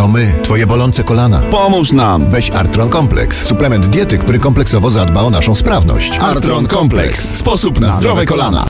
To my, twoje bolące kolana. Pomóż nam! Weź Artron Kompleks. Suplement diety, który kompleksowo zadba o naszą sprawność. Artron Kompleks. Sposób na zdrowe kolana.